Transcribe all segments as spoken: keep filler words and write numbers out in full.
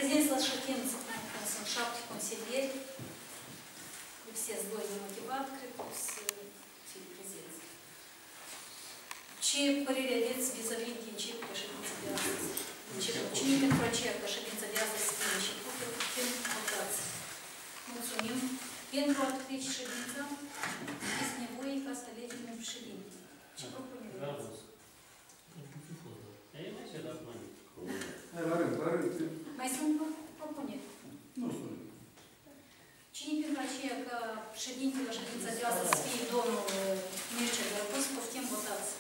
prezenți la ședință, când sunt șapte consilieri, lipsesc doi nemotivat, cred că o să fie prezenți. Ce părere aveți vis-a-vis de începutul ședinței de astăzi? Cine pentru aceea că ședința de astăzi să fie începută, putem votați. Mulțumim. Pentru a trece ședința, este nevoie ca să alegem un președinte. Ce propunere aveți? Mai sunt propuneri? Nu spune. Cine pentru aceea că președintele la ședința de astăzi să fie domnul Mircea Gărpus, poftim votați.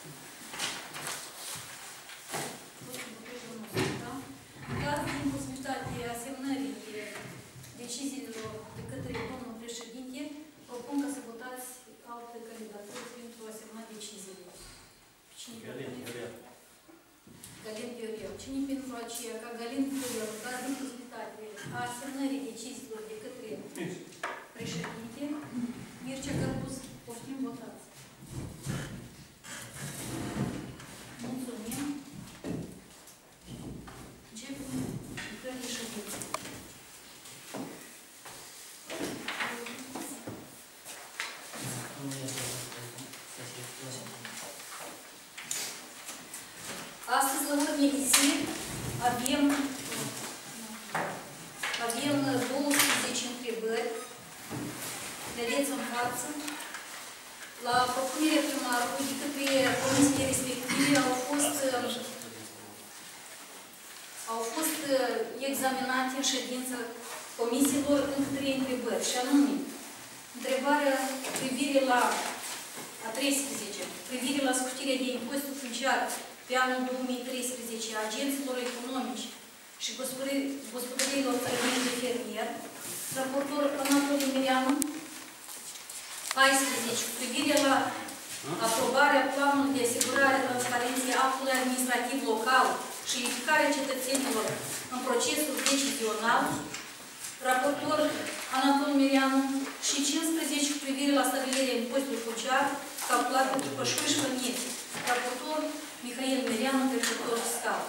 Dar din posibilitatea asemnării deciziilor de către domnul președinte, propun ca să votați alte candidaturi pentru a semna deciziile. Galin Viorel. Galin Viorel. Cine pentru aceea ca Galin Viorel, dar din posibilitatea asemnării deciziilor de către președinte, Mircea Gărpus, poftim votați. Mulțumim. Începem lucrările ședinței. Astăzi, la ordine de zi, avem, avem douăsprezece întrebări. Vedeți în față. La propunerea primarului de către comisiile respective au fost, au fost examinate în ședință comisiilor încă trei întrebări, și anume, întrebarea privire la a treisprezece, privire la scutirea de impozitul funciar pe anul două mii treisprezece a agenților economici și gospodăriilor țărănești de fermier, raportor Anatoliu Mireanu. paisprezece. Cu privire la aprobarea planului de asigurare a transparenței actului administrativ local și implicarea cetățenilor în procesul decizional, raportor Anatoliu Mireanu. Și cincisprezece. Cu privire la stabilirea impozitului funciar calculat pentru pășuri și vănieți, raportor Mihail Mireanu, director fiscal.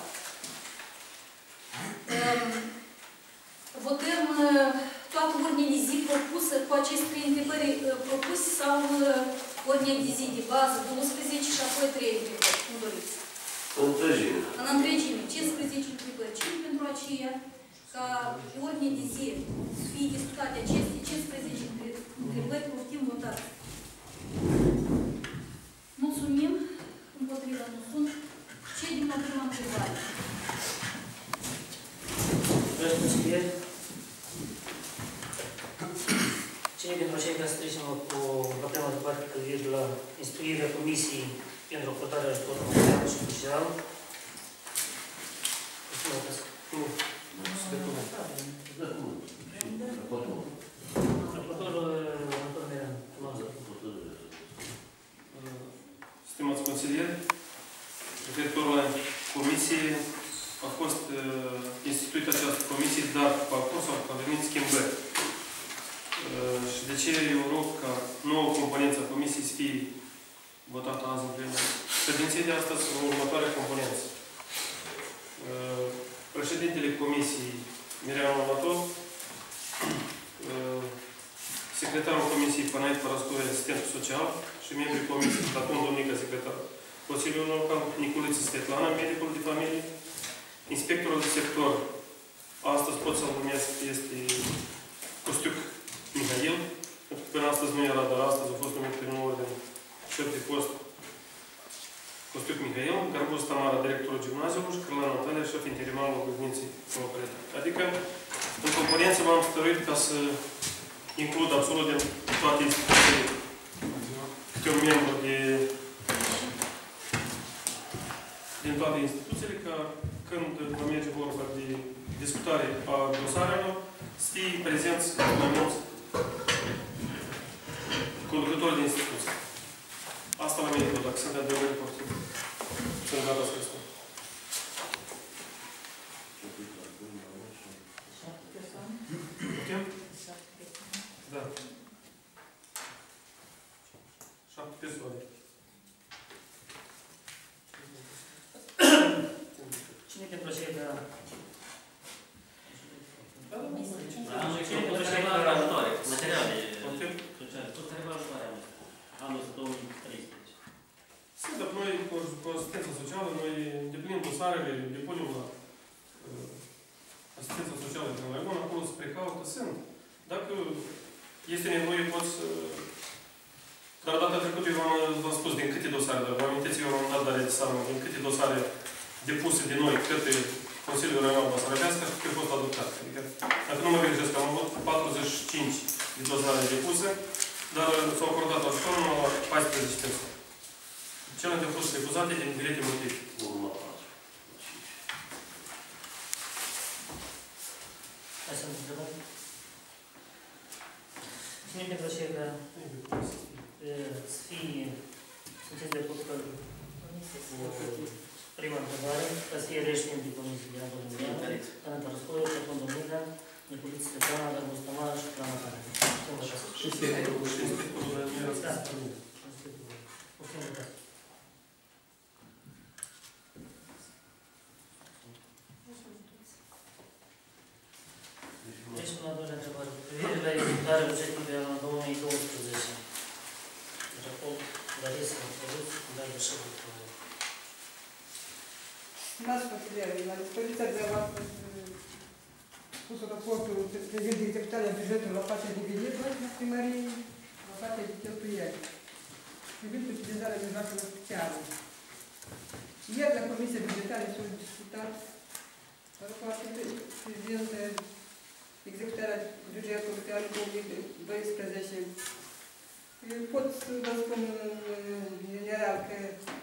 Votăm toată ordinea de zi propusă cu aceste trei întrebări propuse sau ordinea de zi de bază douăsprezece și apoi trei întrebări. Nu doriți? În întregime. În întregime. cincisprezece întrebări. Cine pentru aceea ca pe ordinea de zi să fie discutate aceste cincisprezece întrebări, poftim votați. Mulțumim. Împotriva nu sunt. Ce din la prima întrebare? Dragi consilieri, cine pentru aceea ca să trecem cu la prima departe privire la instruirea Comisiei pentru acordarea ajutorului material și social? Raportorul Anatoliu Mireanu. Stimați consilieri, referitor la comisie, a fost uh, instituită această comisie, dar cu parcurs au venit schimbări. Uh, și de ce eu rog ca nouă componență a comisiei să fie votată azi în plenă. Ședinței de astăzi în următoarea componență. Uh, președintele comisiei Mireanu Anatol, uh, secretarul comisiei Panait Parascoi, asistent social și membrii comisiei Platon Domnica, secretar. Consiliul Local Niculiță Svetlana, medicul de familie. Inspectorul de sector, astăzi pot să-l numesc, este Costiuc Mihail, pentru că până astăzi nu era, dar astăzi a fost numit prin nou de șef de post Costiuc Mihail, Garbuz Tamara, directorul gimnaziului și Cârla Natalia, șef interimar al grădiniței Novoprete. Adică, în componență m-am stăruit ca să includ absolut din toate instituțiile câte un membru de din toate instituțiile, ca când va merge vorba de discutare a dosarelor, să fie prezenți mai mulți conducători de instituții. Asta la mine, dacă sunt de adevărat poftim. Sunt gata să răspund. Putem? Da. Șapte persoane. Cine pentru aceea ca cu asistența socială, noi îndeplinim dosarele, depunem la uh, asistența socială din Laion, acolo se precaută, sunt. Dacă este nevoie, poți să... Dar data trecută eu v-am spus din câte dosare, dar vă amintiți, eu v-am dat dare de seamă din câte dosare depuse de noi către Consiliul Regional Basarabească și care au fost adoptate. Adică, dacă nu mă greșesc, am avut patruzeci și cinci de dosare depuse, dar s-au acordat ajutor numai la paisprezece persoane. Cele au fost refuzate din diferite motive. Hai să-mi întrebăm. Cine pentru aceea că să fie, sunteți de acord cu prima întrebare, ca să fie reștini de comisie de la Domnului, Tănătă Răscoiu, Șapun Domnică, Niculiță Stefana, Gărbus Tamaș și Plana Tare. Și inspectorul și inspectorul de admirație. Da, o să ne dați. Deci, la doilea întrebare. Privire la executarea bugetului anul două mii douăsprezece. Raport Larisa Măsăruț, dar de șeful proiect. Stimați consilieri, la dispoziția de la pus raportul privind executarea bugetului la partea de venit la primării, la partea de cheltuieli, privind utilizarea mijloacelor sociale. Ieri, la Comisia Bugetară s-a discutat raportul privind executarea bugetului pe anul două mii doisprezece. Eu pot să vă spun în general că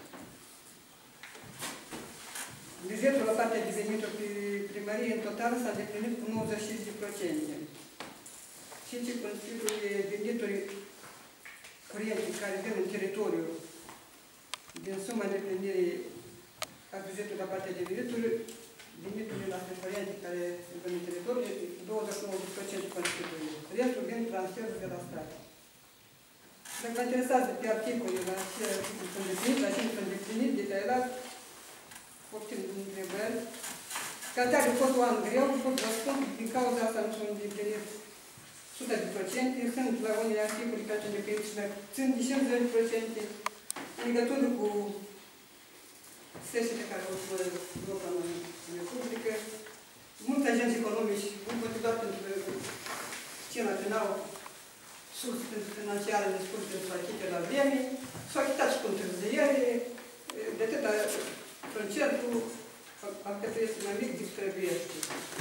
bugetul la partea de venituri pe primărie în total s-a îndeplinit cu nouăzeci și cinci la sută. Și ce constituie venituri curente care vin în teritoriu din suma îndeplinirii a bugetului la partea de venituri, veniturile la curente care vin în teritoriu, douăzeci și nouă la sută constituie. Restul vin transferul de la stat. Dacă vă interesează pe articole, la ce sunt îndeplinit, la ce sunt îndeplinit, detailat, optim din întrebări. Ca atare a fost un an greu, pot vă spun, din cauza asta nu sunt îndeplinit o sută de procente, sunt la unele articole care sunt îndeplinit și mai puțin de cincizeci de procente, în legătură cu sesiile care au fost local în Republică. Mulți agenți economici, motivat pentru cina penală, surse financiare nespuse pentru achite la vreme, s-au achitat și cu întârziere, de atâta procentul alcătuie este mai mic decât trebuiește.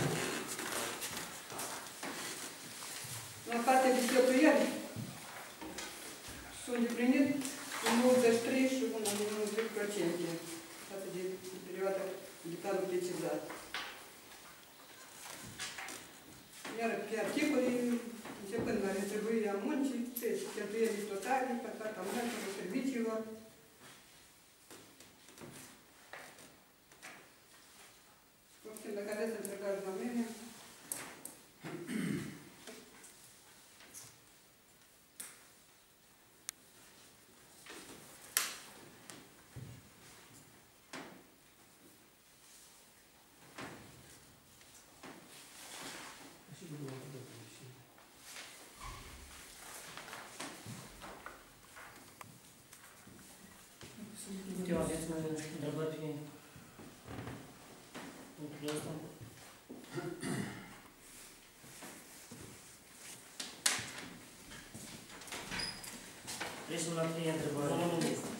La partea de cheltuieli s-au îndeplinit cu nouăzeci și trei și nouăzeci la sută față de perioada de planul precizat. Iar pe articole, începând la retribuirea muncii, cheltuielii totale, pe tratamentul serviciilor, Optim, dacă aveți întrebări la mine. Eu aveți întrebări pe lucrul ăsta? Trecem la prima întrebare.